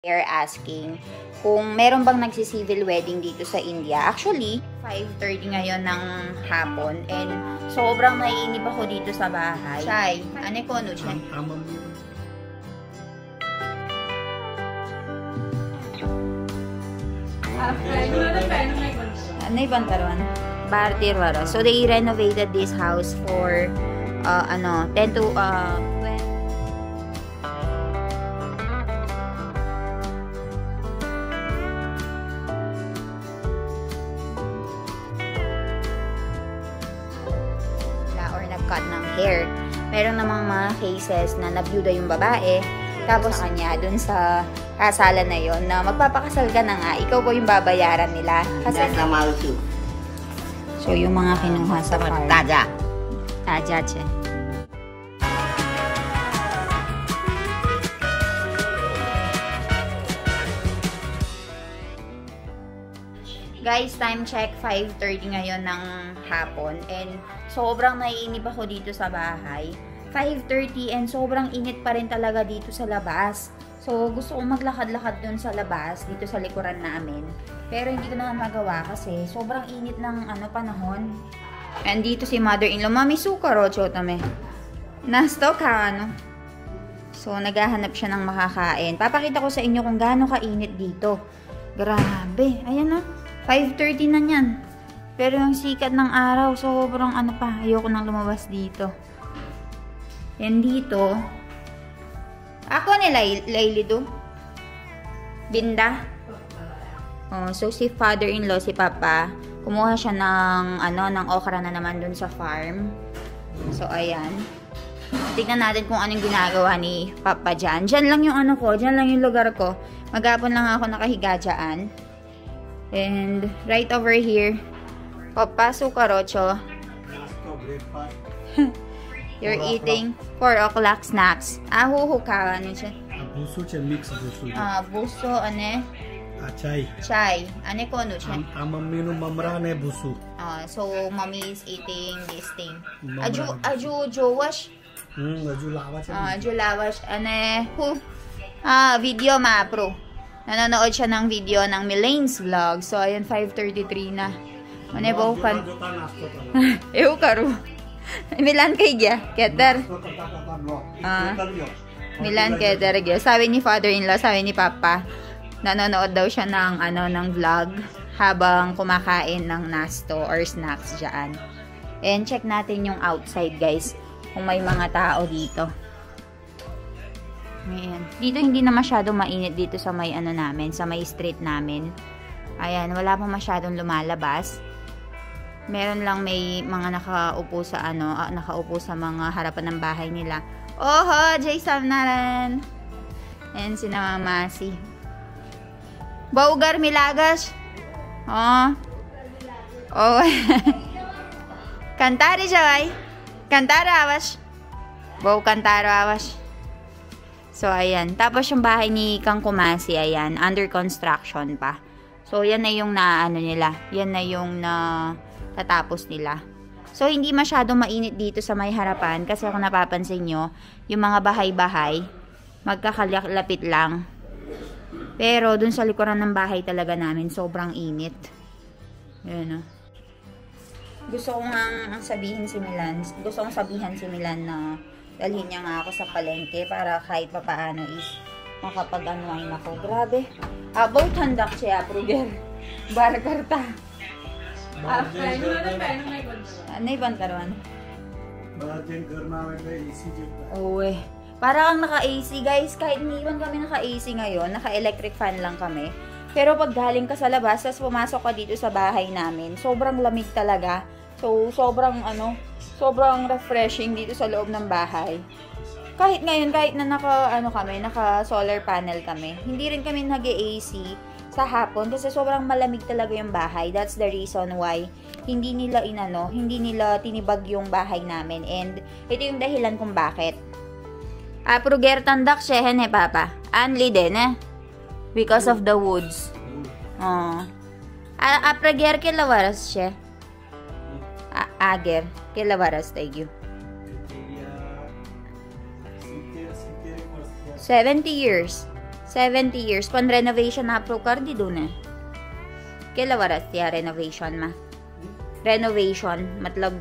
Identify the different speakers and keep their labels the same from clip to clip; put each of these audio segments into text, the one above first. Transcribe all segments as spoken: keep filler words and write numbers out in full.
Speaker 1: They're asking kung meron bang nagsi-civil wedding dito sa India. Actually, five thirty ngayon ng hapon and sobrang naiinip ako dito sa bahay. Chay, ano ko ano siya? Ano ibang karon? Bartir waro. So they renovated this house for uh, ano, ten to uh, cut ng hair. Meron namang mga cases na nabyuda yung babae, tapos sa kanya, dun sa kasalan na yon na magpapakasal ka na nga, ikaw po yung babayaran nila. Kasi, so, yung mga kinuha sa farm. Taja. Taja, che. Guys, time check, five thirty ngayon ng hapon and sobrang naiinip ako dito sa bahay. five thirty and sobrang init pa rin talaga dito sa labas. So, gusto kong maglakad-lakad dun sa labas, dito sa likuran namin. Pero hindi ko na magawa kasi sobrang init ng ano, panahon. And dito si mother-in-law, mami suka rocho tame. Nasto ka, ano? So, naghahanap siya ng makakain. Papakita ko sa inyo kung gaano kainit dito. Grabe. Ayan na. five thirty na yan. Pero yung sikat ng araw, sobrang ano pa, ayoko nang lumabas dito. Yan dito. Ako ni Layli do. Binda. Oh, so si father-in-law, si Papa, kumuha siya ng ano, ng okra na naman dun sa farm. So ayan. Tignan natin kung anong ginagawa ni Papa dyan. Dyan lang yung ano ko, dyan lang yung lugar ko. Maghapon lang ako nakahiga dyan. And right over here, Papa Sukarocho, you're eating four o'clock snacks. Ah, huhuka, ano siya?
Speaker 2: Buso siya, mix buso.
Speaker 1: Ah, buso, ano?
Speaker 2: Ah, chai.
Speaker 1: Chai. Ano ko, ano siya?
Speaker 2: Amam minum mamrane buso.
Speaker 1: Ah, so mommy is eating this thing. Aju, aju, jowash?
Speaker 2: Hmm, aju lawash.
Speaker 1: Ah, aju lawash. Ano, hu? Ah, video ma, pro. Nanonood siya ng video ng Milane's vlog. So, ayun, five thirty-three na. Mane ba kan? Ew, karo. Milan kay gya. Keter. Ah, Milan keter gya. Sabi ni father-in-law, sabi ni Papa, nanonood daw siya ng, ano, ng vlog habang kumakain ng nasto or snacks dyan. And check natin yung outside, guys. Kung may mga tao dito. Ayan. Dito hindi na masyadong mainit dito sa may ano namin, sa may street namin. Ayan, wala pa masyadong lumalabas. Meron lang may mga nakaupo sa ano, uh, nakaupo sa mga harapan ng bahay nila. Oho, Jay Sam naran. Ayan si na Mamasi. Baugar Milagas. Oh. Oh. Kantari jaway. Kantara awas. Bau kantara awas. So, ayan. Tapos, yung bahay ni Kang Kumasi, ayan, under construction pa. So, yan na yung na, ano nila, yan na yung na tatapos nila. So, hindi masyadong mainit dito sa may harapan kasi kung napapansin nyo, yung mga bahay-bahay, magkakalapit lang. Pero, dun sa likuran ng bahay talaga namin, sobrang init. Ayan, oh. Gusto ko nga sabihin si Milan, gusto kong sabihan si Milan na dalhin niya nga ako sa palengke para kahit papaano is makapag-unwind ako. Grabe. About handak siya, Pruger. Barkarta. Ano ibang karon? Oo eh. Para kang naka-A C, guys. Kahit iniwan kami naka-A C ngayon, naka-electric fan lang kami. Pero pag galing ka sa labas, tapos pumasok ka dito sa bahay namin, sobrang lamig talaga. So, sobrang ano, sobrang refreshing dito sa loob ng bahay. Kahit ngayon, kahit na naka, ano kami, naka solar panel kami, hindi rin kami nag-A C sa hapon kasi sobrang malamig talaga yung bahay. That's the reason why hindi nila inano, hindi nila tinibag yung bahay namin. And ito yung dahilan kung bakit. Ah, Pruger tandak siya, eh, Papa. Anli din, eh. Because of the woods. Oh. Ah, Pruger kilawaras siya. Ager, kilawaras tayo. seventy years. seventy years. Pan renovation na pro कर दी दूने. केला वरस या renovation में? Renovation मतलब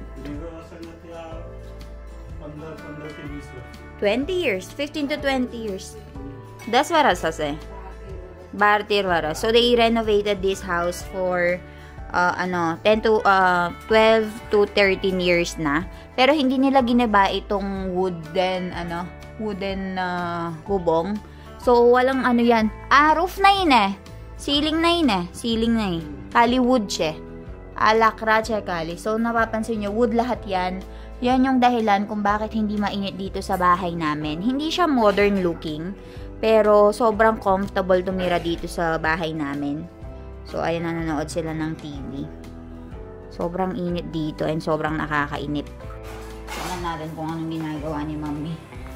Speaker 1: twenty years, fifteen to twenty years. ten वरस असे. twelve thirteen वरस. So they renovated this house for uh, ano, ten to uh, twelve to thirteen years na. Pero hindi nila ginaba itong wooden ano, wooden uh, bubong. So walang ano yan. Ah, roof na yun eh. Ceiling na yun eh. Ceiling na yun. Kali wood siya. Alakra siya kali. So napapansin nyo, wood lahat yan. Yan yung dahilan kung bakit hindi mainit dito sa bahay namin. Hindi siya modern looking. Pero sobrang comfortable tumira dito sa bahay namin. So ayun, nanonood sila ng T V. Sobrang init dito and sobrang nakakainip. Tingnan natin kung anong ginagawa ni Mami.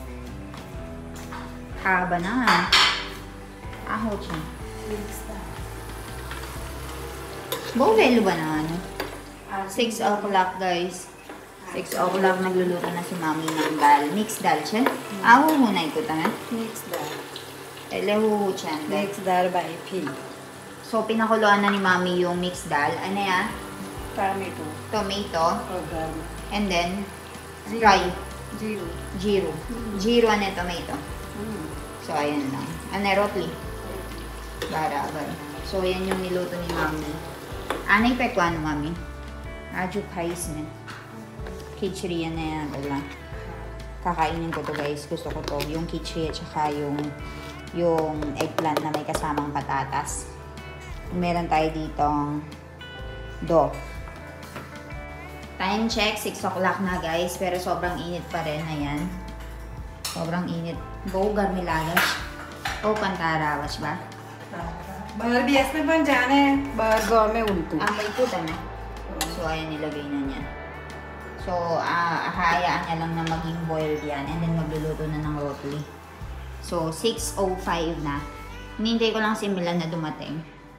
Speaker 1: Haba na. Aho siya. Bowel ba na ano? six o'clock guys. six o'clock nagluluto na si Mami ng dal. Mixed dal siya? Aho hunay ko ta.
Speaker 3: Mixed dal.
Speaker 1: Ele hu siya.
Speaker 3: Mixed dal by P.
Speaker 1: So pinakuluan na ni Mami yung mixed dal. Ano yan?
Speaker 3: Tomato.
Speaker 1: Tomato.
Speaker 3: Organ.
Speaker 1: And then dry.
Speaker 3: Zero.
Speaker 1: Jiro. Jiro ano tomato.
Speaker 3: Mm.
Speaker 1: So ayan lang. Ano rotli? Bara, bara. So yan yung niluto ni Mami. Anay pa ano Mami? Aju kais na. Khichdi yan na yan. Wala. Kakainin ko to guys. Gusto ko to. Yung khichdi at saka yung yung eggplant na may kasamang patatas. Meron tayo dito do. Time check. six o'clock na guys. Pero sobrang init pa rin. Ayan. Sobrang init. Go garmilagas. O pantarawas ba?
Speaker 3: बाहर भी ऐसे बन जाने बाहर गांव में उल्टू
Speaker 1: Ah, may puta na. So, ayan, nilagay na niya. So, ah, hayaan niya lang na maging boiled yan. And then, magluluto na ng rotli. So, six oh five na. Hinihintay ko lang si Milan na dumating.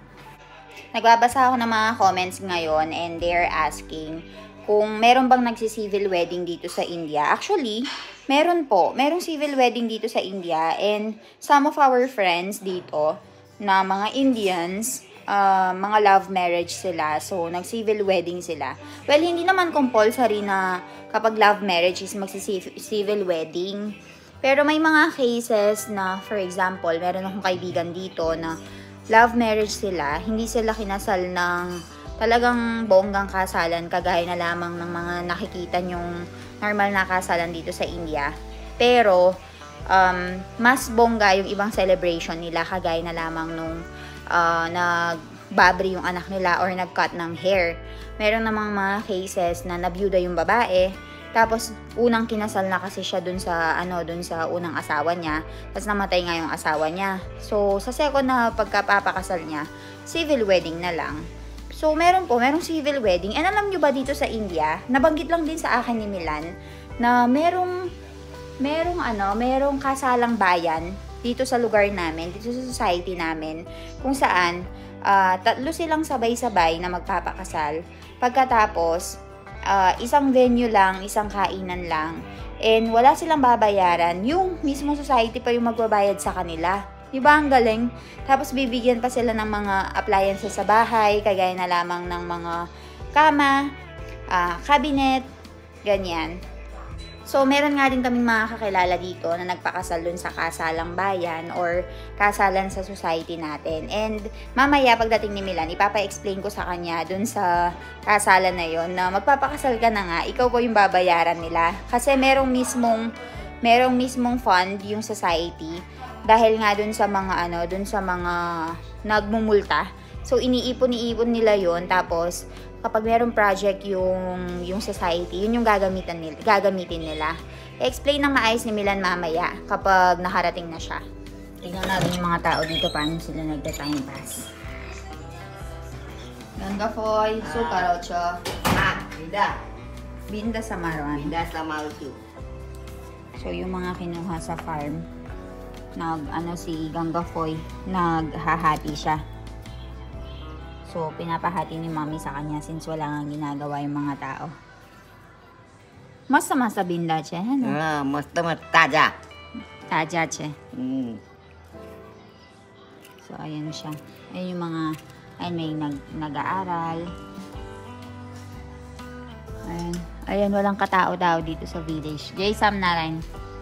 Speaker 1: Nagbabasa ako ng mga comments ngayon and they're asking kung meron bang nagsi-civil wedding dito sa India. Actually, meron po. Merong civil wedding dito sa India and some of our friends dito na mga Indians, uh, mga love marriage sila. So, nag-civil wedding sila. Well, hindi naman compulsory na kapag love marriage is magsi-civil wedding. Pero may mga cases na, for example, meron akong kaibigan dito na love marriage sila. Hindi sila kinasal ng talagang bonggang kasalan, kagaya na lamang ng mga nakikita nyong normal na kasalan dito sa India. Pero, um, mas bongga yung ibang celebration nila, kagaya na lamang nung uh, nagbabri yung anak nila or nag-cut ng hair. Meron namang mga cases na nabyuda yung babae, tapos unang kinasal na kasi siya dun sa, ano, dun sa unang asawa niya, tapos namatay nga yung asawa niya. So, sa second na pagkapapakasal niya, civil wedding na lang. So, meron po, merong civil wedding. And alam nyo ba dito sa India, nabanggit lang din sa akin ni Milan, na merong merong ano, merong kasalang bayan dito sa lugar namin, dito sa society namin, kung saan uh, tatlo silang sabay-sabay na magpapakasal. Pagkatapos, uh, isang venue lang, isang kainan lang, and wala silang babayaran. Yung mismo society pa yung magbabayad sa kanila. Diba ang galing? Tapos bibigyan pa sila ng mga appliances sa bahay, kagaya na lamang ng mga kama, uh, cabinet, ganyan. So, meron nga din kaming mga kakilala dito na nagpakasal dun sa kasalang bayan or kasalan sa society natin. And mamaya pagdating ni Milan, ipapa-explain ko sa kanya dun sa kasalan na yon na magpapakasal ka na nga, ikaw po yung babayaran nila. Kasi merong mismong, merong mismong fund yung society dahil nga dun sa mga ano, dun sa mga nagmumulta. So, iniipon-iipon nila yon, tapos kapag merong project yung yung society, yun yung gagamitin nila, gagamitin nila. I-explain ng maayos ni Milan mamaya kapag nakarating na siya. Tingnan natin yung mga tao dito paano sila nagta-time pass. Ganda foy, sukar ocho.
Speaker 3: Ah, binda.
Speaker 1: Binda sa maruan.
Speaker 3: Binda sa Maltu.
Speaker 1: So yung mga kinuha sa farm, nag ano si Ganga Foy, naghahati siya. So, pinapahati ni Mami sa kanya since wala nga ginagawa yung mga tao. Masta masta binda che, ano?
Speaker 3: Ah, masta masta taja.
Speaker 1: Taja che.
Speaker 3: Hmm.
Speaker 1: So, ayan siya. Ayan yung mga, ayan may nag, nag-aaral. Ayan. Ayan, walang katao-tao dito sa village. Jay, Sam na rin.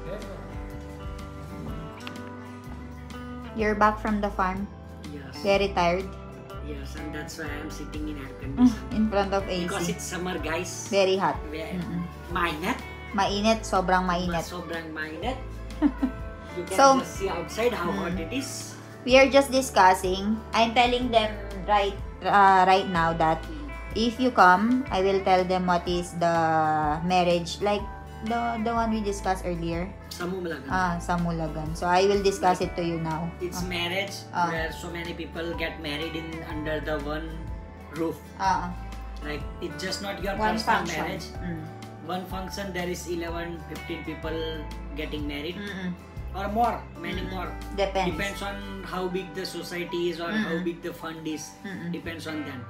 Speaker 1: You're back from the farm?
Speaker 4: Yes.
Speaker 1: Very tired?
Speaker 4: Yes, and that's why I'm sitting in air condition.
Speaker 1: In front of A C.
Speaker 4: Because it's summer, guys.
Speaker 1: Very hot.
Speaker 4: Very
Speaker 1: Mm-mm.
Speaker 4: mainit.
Speaker 1: Mainit, sobrang mainit.
Speaker 4: Sobrang mainit. You can
Speaker 1: So-
Speaker 4: just see outside how
Speaker 1: Mm.
Speaker 4: hot it is.
Speaker 1: We are just discussing. I'm telling them right uh, right now that if you come, I will tell them what is the marriage, like the the one we discussed earlier.
Speaker 4: Samumalagan.
Speaker 1: Ah, sa Mulagan. So I will discuss it to you now.
Speaker 4: It's
Speaker 1: Ah.
Speaker 4: marriage
Speaker 1: Ah.
Speaker 4: where so many people get married in under the one roof.
Speaker 1: Ah,
Speaker 4: Like it's just not your
Speaker 1: one
Speaker 4: personal
Speaker 1: function.
Speaker 4: marriage.
Speaker 1: Mm.
Speaker 4: One function there is eleven, fifteen people getting married
Speaker 1: Mm-mm.
Speaker 4: or more, many
Speaker 1: Mm.
Speaker 4: more.
Speaker 1: Depends.
Speaker 4: Depends on how big the society is or how
Speaker 1: Mm-mm.
Speaker 4: big the fund is.
Speaker 1: Mm-mm.
Speaker 4: Depends on them.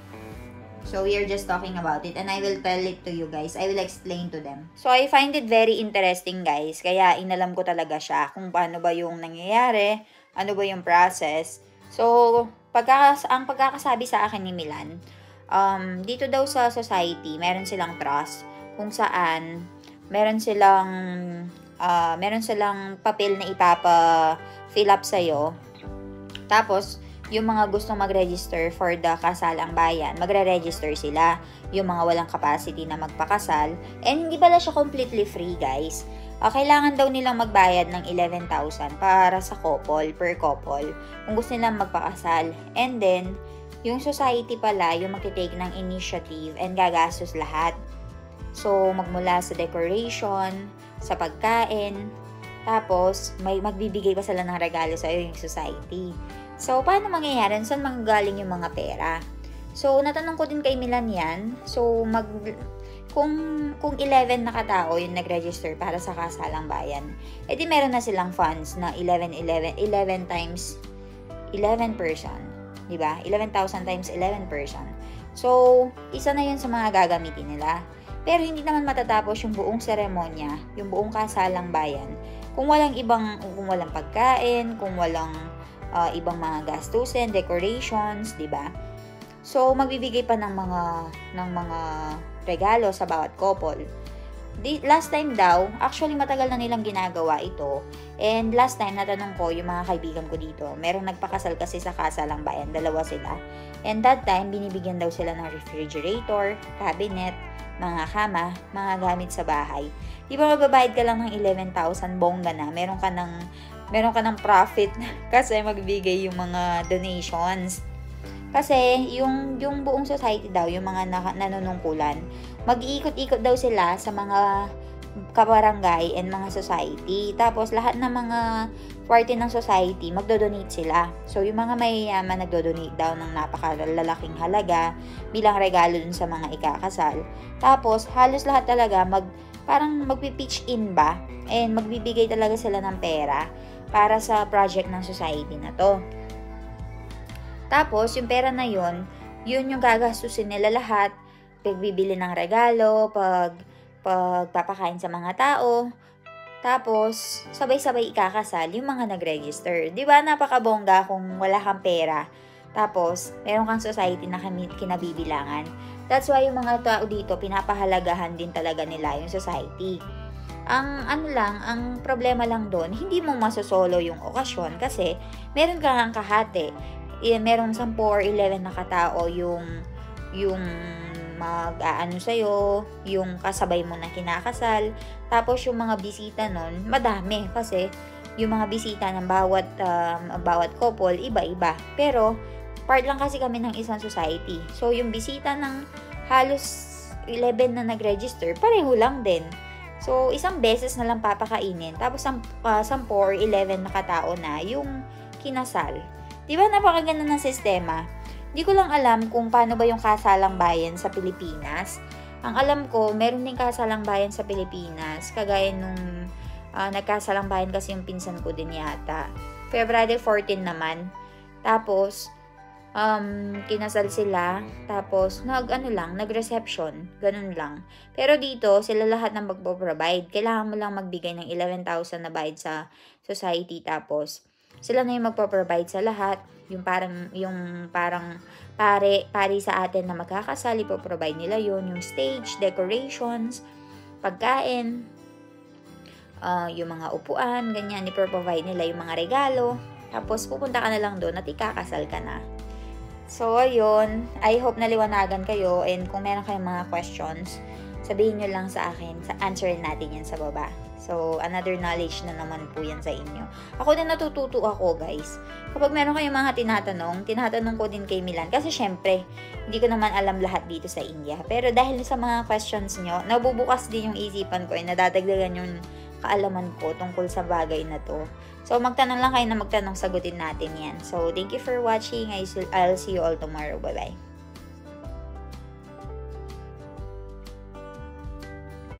Speaker 1: So we are just talking about it and I will tell it to you guys. I will explain to them. So I find it very interesting guys. Kaya inalam ko talaga siya kung paano ba yung nangyayari, ano ba yung process. So pagkakas ang pagkakasabi sa akin ni Milan, um, dito daw sa society, meron silang trust kung saan meron silang uh, meron silang papel na ipapa fill up sa'yo. Tapos yung mga gustong mag-register for the kasalang bayan, magre-register sila. Yung mga walang capacity na magpakasal. And hindi pala siya completely free, guys. Uh, kailangan daw nilang magbayad ng eleven thousand para sa couple, per couple, kung gusto nilang magpakasal. And then, yung society pala, yung magte-take ng initiative and gagastos lahat. So, magmula sa decoration, sa pagkain, tapos, may magbibigay pa sila ng regalo sa yung society. So, paano mangyayari? Saan manggagaling yung mga pera? So, natanong ko din kay Milan yan. So, mag, kung, kung eleven na katao yung nag-register para sa kasalang bayan, edi meron na silang funds na eleven, eleven, eleven times eleven person. Diba? eleven thousand times eleven person. So, isa na yun sa mga gagamitin nila. Pero hindi naman matatapos yung buong seremonya, yung buong kasalang bayan, kung walang ibang, kung walang pagkain, kung walang Uh, ibang mga gastusin, decorations, 'di ba? So magbibigay pa ng mga ng mga regalo sa bawat couple. Di, last time daw, actually matagal na nilang ginagawa ito. And last time natanong ko yung mga kaibigan ko dito, merong nagpakasal kasi sa kasalang bayan, dalawa sila. And that time binibigyan daw sila ng refrigerator, cabinet, mga kama, mga gamit sa bahay. Di ba magbabayad ka lang ng eleven thousand, bongga na, meron ka ng meron ka ng profit kasi magbibigay yung mga donations. Kasi yung yung buong society daw, yung mga na, nanunungkulan, mag-iikot-ikot daw sila sa mga kabarangay and mga society. Tapos lahat ng mga party ng society, magdo-donate sila. So yung mga mayayaman nagdo-donate daw ng napakalalaking halaga bilang regalo dun sa mga ikakasal. Tapos halos lahat talaga mag parang magpi-pitch in ba and magbibigay talaga sila ng pera para sa project ng society na to. Tapos, yung pera na yun, yun yung gagastusin nila lahat. Pagbibili ng regalo, pag, pagpapakain sa mga tao. Tapos, sabay-sabay ikakasal yung mga nag-register. Di ba napakabongga kung wala kang pera. Tapos, meron kang society na kinabibilangan. That's why yung mga tao dito, pinapahalagahan din talaga nila yung society. Ang ano lang, ang problema lang doon, hindi mo masosolo yung okasyon kasi meron kang kahati. E, merong ten or eleven na katao yung yung mag-aano sa'yo, yung kasabay mo na kinakasal. Tapos yung mga bisita nun, madami kasi yung mga bisita ng bawat um, bawat couple, iba-iba. Pero part lang kasi kami ng isang society. So yung bisita ng halos eleven na nag-register, pareho lang din. So, isang beses na lang papakainin. Tapos, uh, ten or eleven na katao na yung kinasal. Di ba napakaganda ng sistema? Di ko lang alam kung paano ba yung kasalang bayan sa Pilipinas. Ang alam ko, meron din kasalang bayan sa Pilipinas. Kagaya nung uh, nagkasalang bayan kasi yung pinsan ko din yata. February fourteen naman. Tapos, um, kinasal sila, tapos nag ano lang, nag-reception, ganun lang. Pero dito, sila lahat ng magpo-provide. Kailangan mo lang magbigay ng eleven thousand na bayad sa society, tapos Sila na yung magpo-provide sa lahat. Yung parang, yung parang pare, pare sa atin na magkakasal, ipo-provide nila yun. Yung stage, decorations, pagkain, uh, yung mga upuan, ganyan, ipo-provide nila yung mga regalo. Tapos, pupunta ka na lang doon at ikakasal ka na. So, ayun. I hope naliwanagan kayo. And kung meron kayong mga questions, sabihin nyo lang sa akin. Sa answerin natin yan sa baba. So, another knowledge na naman po yan sa inyo. Ako din natututo ako, guys. Kapag meron kayong mga tinatanong, tinatanong ko din kay Milan. Kasi syempre, hindi ko naman alam lahat dito sa India. Pero dahil sa mga questions nyo, nabubukas din yung isipan ko. And nadadagdagan yung kaalaman ko tungkol sa bagay na to. So, magtanong lang kayo na magtanong, sagutin natin yan. So, thank you for watching. I'll see you all tomorrow. Bye-bye.